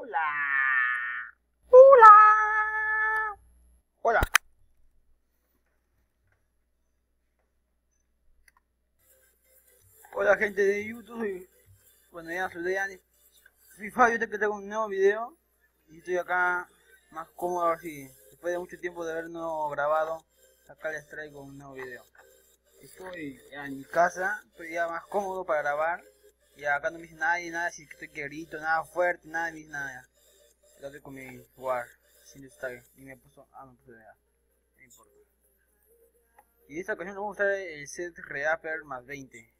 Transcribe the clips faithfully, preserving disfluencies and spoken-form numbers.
Hola. Hola. Hola. Hola gente de YouTube. Bueno, ya soy Dani. Soy Fabio, te que tengo un nuevo video. Y estoy acá más cómodo, a ver si después de mucho tiempo de haber no grabado, acá les traigo un nuevo video. Estoy ya en mi casa, estoy ya más cómodo para grabar. Y acá no me dice nadie, nada, si estoy que grito, nada fuerte, nada, ni nada. Ya estoy con mi War, sin destaque. Y me puso, ah, me puso ya, no importa. Y en esta ocasión vamos a usar el set Reaper más veinte.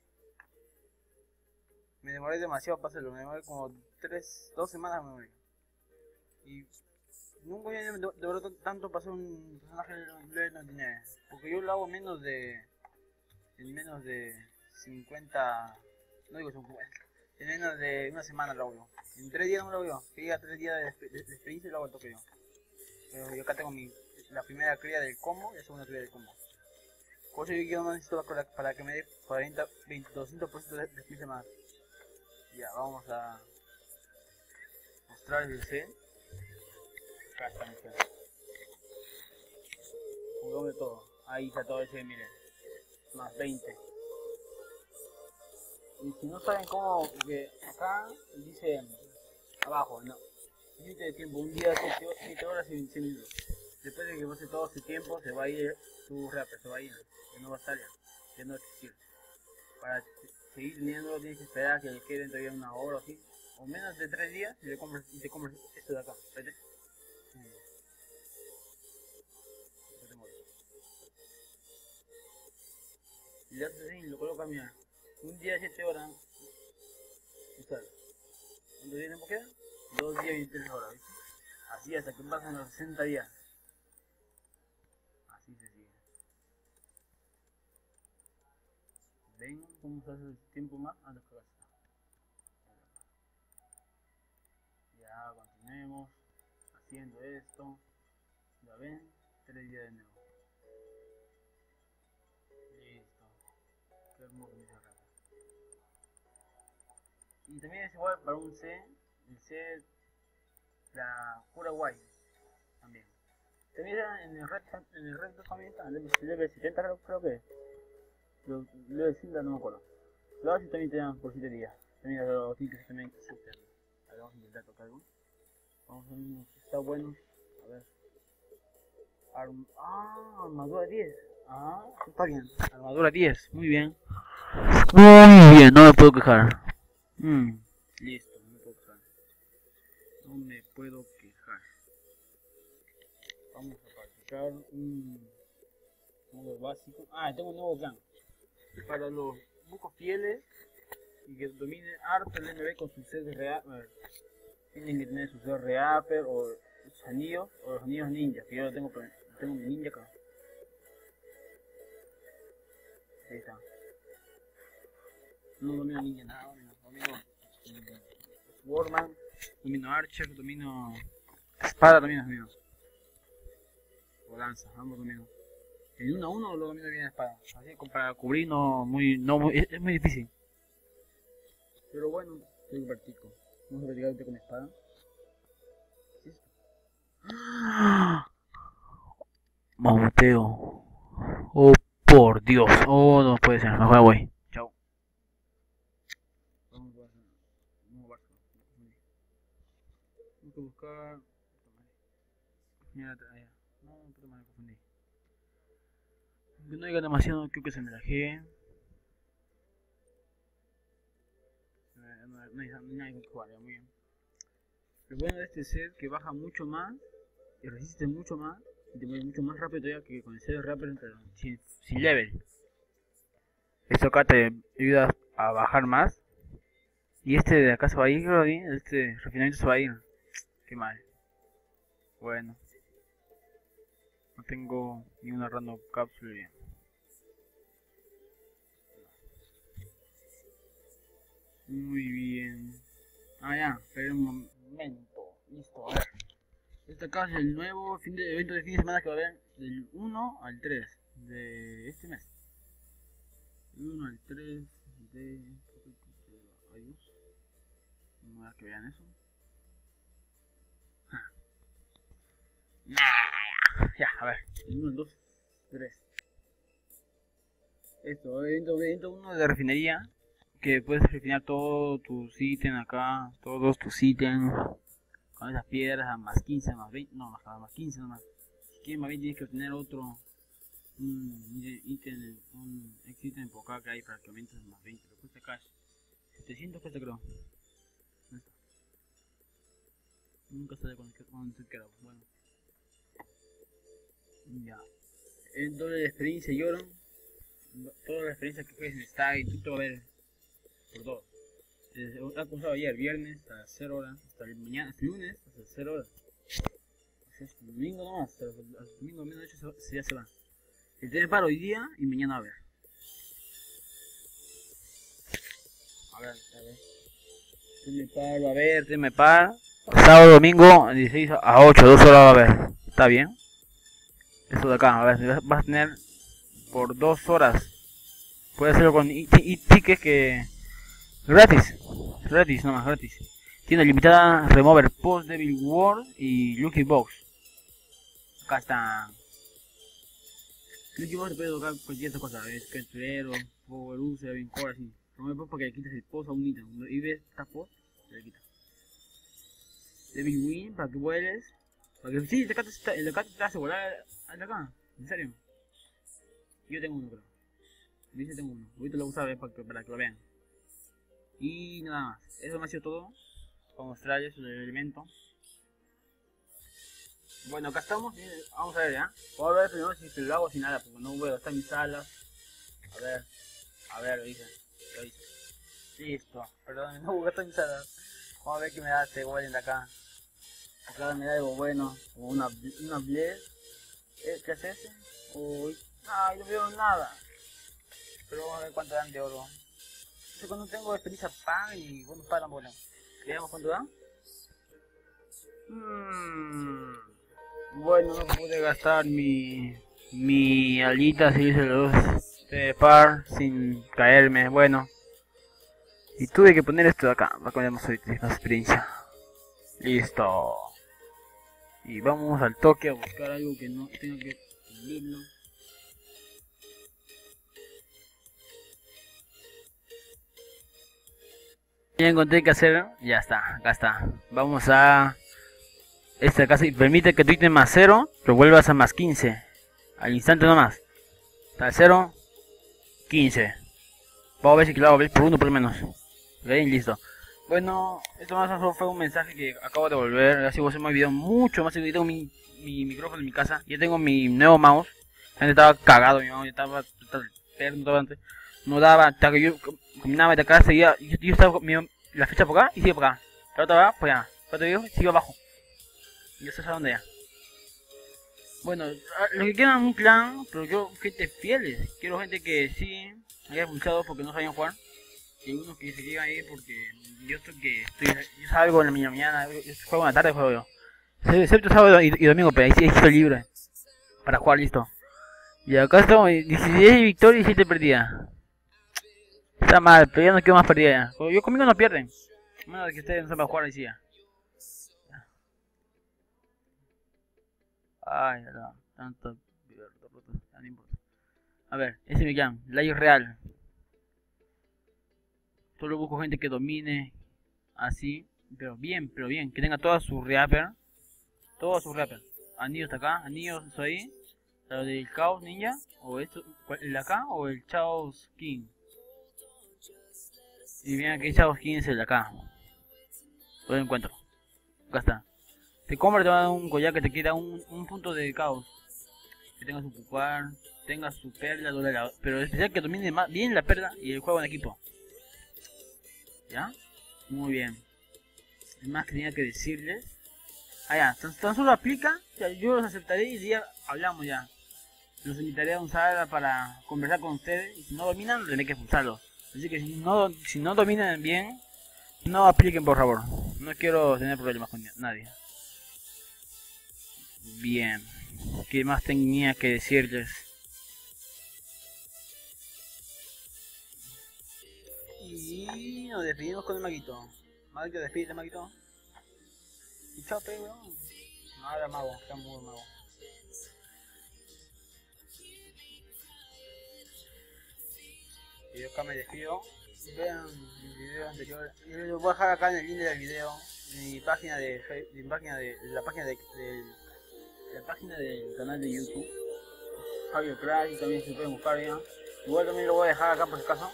Me demoré demasiado para hacerlo, me demoré como tres, dos semanas me demoré. Y nunca había demorado tanto para hacer un personaje de noventa y nueve. Porque yo lo hago menos de, en menos de cincuenta, no digo cincuenta, en menos de una semana lo hago yo. En tres días no lo hago yo, que llega tres días de, de, de experiencia y lo hago el toque yo. Pero yo acá tengo mi, la primera cría del combo y la segunda cría del combo. Por eso yo no necesito para, para que me dé cuarenta, veinte, doscientos por ciento de experiencia más. Ya, vamos a mostrar el C. Acá está mi C. Pongamos todo. Ahí está todo el C, miren. Más veinte. Y si no saben cómo, porque acá dice abajo, no. Límite de tiempo, un día, siete horas y veintiséis minutos. Después de que pase todo ese tiempo, se va a ir tu Reaper, se va a ir. Ya no va a estar ya. Ya no va a existir. Para seguir teniendo, tienes que esperar a que le queden todavía una hora o así. O menos de tres días y te compras, y te compras esto de acá. ¿Vete? Y le haces así, lo colocas, mira. Un día, siete horas. Y sale. ¿Cuánto tiempo queda? Dos días y veintitrés horas, ¿viste? Así hasta que pasan los sesenta días. Así se sigue. Ven cómo se hace el tiempo más a los que gasta. Ya continuemos haciendo esto. Ya ven, tres días de nuevo. Listo. Qué hermoso me rápido. Y también es igual para un C. El C, la cura guay. También. También en el red, en el red también está. Level setenta creo, creo que es. Lo, level cincuenta no me acuerdo. Lo hace también te dan por siete días. También los tickets también se super. A ver, vamos a intentar tocar algo. Vamos a ver si está bueno. A ver. Arm ah, armadura diez. Ah, está bien. Armadura diez, muy bien. Muy bien, no me puedo quejar. Mm, listo, no me puedo quejar. No me puedo quejar. Vamos a practicar un modo básico. Ah, tengo un nuevo clan. Para los bucos fieles y que dominen harto el N B con su set de Reaper. Tienen que tener su set de Reaper o sus anillos o los anillos ninja. Que yo lo tengo, tengo mi ninja acá. Ahí está. No domino ninja nada, domino Swordman, domino Archer, domino espada, también domino. O lanza, ambos domino. En uno a uno lo domino bien la espada. Así como para cubrir no muy, no muy, es, es muy difícil. Pero bueno, yo practico. Vamos a practicar con espada. ¿Qué es esto? Mauteo. Oh por Dios. Oh no puede ser. Mejor voy. Chao. Vamos a no barco. Tengo que buscar. Mira, allá. No, puta madre, confundí. Aunque no diga demasiado, creo que se me lajé. No, no, no, no hay que jugar, ya, muy bien. Lo bueno de este set que baja mucho más y resiste mucho más y te mueve mucho más rápido todavía que con el set de Reaper sin, sin level. Esto acá te ayuda a bajar más. Y este de acá se va a ir, creo, ¿sí? Este refinamiento se va a ir. Qué mal. Bueno. No tengo ni una random capsule bien. Muy bien. Ah, ya, espera un momento. Listo, a ver. Este acá es el nuevo fin de, evento de fin de semana que va a haber del uno al tres de este mes. Del uno al tres de... Adiós. No me da que vean eso. A ver, uno, dos, tres. Esto, evento, evento uno de refinería. Que puedes refinar todos tus ítems acá. Todos tus ítems. Con esas piedras a más quince, más veinte. No, más, más quince nomás. Si quieres más veinte tienes que obtener otro. Un ítem, un ítem por acá que hay para que aumentes más veinte. Pero cuesta cash. setecientos cuesta creo. Nunca sale con el que era. Bueno. Ya. El doble de experiencia y oro. Toda la experiencia que juegues en Stack y tú te va a ver por todo. Ha acusado ayer, viernes, hasta cero horas, hasta el mañana, hasta el lunes, hasta cero horas. Es el domingo nomás, hasta el domingo menos de ocho se, ya se va. El tiene para hoy día y mañana a ver. A ver, a ver. Tiene par, va a ver, tiene par. Sábado, domingo, de dieciséis a ocho, dos horas va a haber. Está bien. Esto de acá, a ver, vas a tener por dos horas. Puedes hacerlo con tickets que gratis, gratis, nomás gratis. Tiene limitada, Remover, Post, Devil World y Lucky Box. Acá está. Lucky Box te puede tocar cualquier otra cosa, es Canturero, Power User, Bien Core, así. Remover Post para que le quites el post a un ítem. Y ves esta post, se le quita. Devil Wing para que vueles. Para que sí, el Decate te hace volar al acá, en serio. Yo tengo uno creo. Dice tengo uno. Ahorita lo voy a usar para que, para que lo vean. Y nada más. Eso me ha sido todo. Para mostrarles el elemento. Bueno, acá estamos. Vamos a ver ya. Voy a ver primero si lo hago sin nada. Porque no voy a gastar mis alas. A ver. A ver, lo hice. Lo hice. Listo. Perdón, no voy a gastar mis alas. Vamos a ver qué me da este golem de acá. Acá me da algo bueno. Como una, una bless. ¿Qué es ese? Uy. Ay, no veo nada. Pero vamos a ver cuánto dan de oro. Yo cuando tengo experiencia pan y bueno, para bola. Veamos cuánto dan. Hmm. Bueno, no pude gastar mi mi alita si hice los de par sin caerme. Bueno. Y tuve que poner esto de acá para que veamos ahorita más experiencia. Listo. Y vamos al toque a buscar algo que no tenga que subirlo. Ya encontré que hacer, ya está, acá está. Vamos a esta casa y permite que tu ítem más cero lo vuelvas a más quince. Al instante nomás. Está cero, quince. Vamos a ver si lo hago por uno por lo menos. Bien, listo. Bueno, esto más solo fue un mensaje que acabo de volver. Así voy a hacer más video mucho más. Yo tengo mi, mi micrófono en mi casa. Ya tengo mi nuevo mouse. Antes estaba cagado mi mouse, ya estaba perno antes. No daba, hasta que yo combinaba de acá, seguía, yo, yo estaba mi, la flecha por acá y sigue por acá. La otra va, pues ya. La otra viejo sigue abajo. Y ya sé a dónde ya. Bueno, los que quieran un clan, pero yo gente fieles. Quiero gente que sí haya pulsado porque no sabían jugar. Y unos que se quedan ahí porque yo estoy que estoy, yo salgo en la mañana, yo juego en la tarde, juego yo. Excepto sábado y, y domingo, pero ahí sí estoy libre para jugar, listo. Y acá estamos, dieciséis victorias y siete perdidas. Está mal, pero ya no quiero más perdidas ya. Yo conmigo no pierden. A menos de que ustedes no sepan jugar, decía. Ay, no, tanto. No importa. A ver, ese es mi clan, Layo Real. Solo busco gente que domine así, pero bien, pero bien, que tenga toda su reaper. Toda su reaper. Anillos hasta acá, anillos eso ahí. Lo del Chaos Ninja, o esto, el de acá, o el Chaos King. Y bien, aquí Chaos King es el de acá. Lo encuentro. Acá está. Te compra, te va a dar un collar que te quita un, un punto de caos. Que tenga su pupar, tenga su perla, doble, pero es especial que domine más, bien la perla y el juego en equipo. ¿Ya? Muy bien. Es más que tenía que decirles. Ah, ya, tan, tan solo aplica, ya, yo los aceptaré y ya hablamos ya. Los invitaré a un sala para conversar con ustedes y si no dominan, tendré que expulsarlos. Así que si no, si no dominan bien, no apliquen por favor. No quiero tener problemas con nadie. Bien. ¿Qué más tenía que decirles? Y nos despedimos con el maguito. Maguito, despídete, maguito. Y chao, pe, weón. No, era mago, está muy mago. yo acá me despido. Vean mi video anterior. Yo les voy a dejar acá en el link del video mi página de Facebook, mi página de la página de, de la página del canal de YouTube. Fabio Crash, también se pueden buscar ya. Igual también lo voy a dejar acá por si acaso.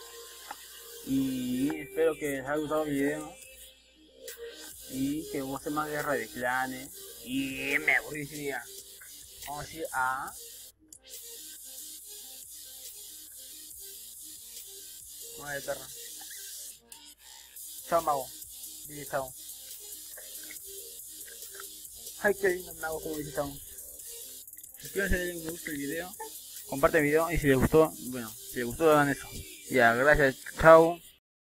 Y espero que les haya gustado el video. Y que vamos a hacer más guerra de clanes. Y me voy a decir ya. Vamos a ir a... Madre perra. Chao mago. Dice chao. Ay, qué lindo mago, como dice chao. Suscríbanse, denle un me gusta el video. Compartan el video y si les gustó, bueno, si les gustó hagan eso. Ya, gracias, chao.